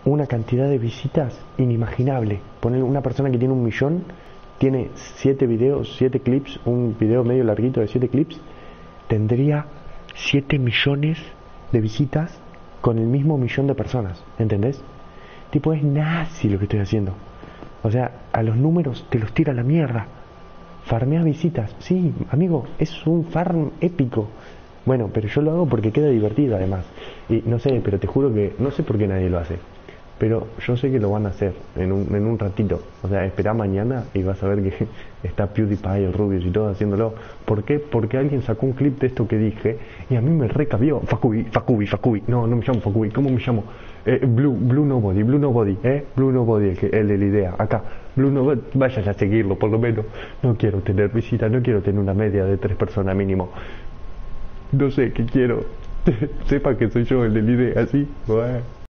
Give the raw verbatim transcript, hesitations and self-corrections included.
una cantidad de visitas inimaginable. Poner una persona que tiene un millón, tiene siete videos, siete clips, un video medio larguito de siete clips, tendría siete millones de visitas con el mismo millón de personas, ¿entendés? Tipo, es nazi lo que estoy haciendo. O sea, a los números te los tira a la mierda. Farmeas visitas, sí, amigo, es un farm épico. Bueno, pero yo lo hago porque queda divertido además. Y no sé, pero te juro que no sé por qué nadie lo hace. Pero yo sé que lo van a hacer en un, en un ratito. O sea, espera mañana y vas a ver que está PewDiePie, el Rubius y todo haciéndolo. ¿Por qué? Porque alguien sacó un clip de esto que dije y a mí me recabió. Facubi, Facubi, Facubi. No, no me llamo Facubi. ¿Cómo me llamo? Eh, Blue, Blue Nobody, Blue Nobody, ¿eh? Blue Nobody, el, que, el de la idea. Acá, Blue Nobody, vayas a seguirlo por lo menos. No quiero tener visitas, no quiero tener una media de tres personas mínimo. No sé qué quiero. Sepa que soy yo el de la idea, ¿sí? Bueno.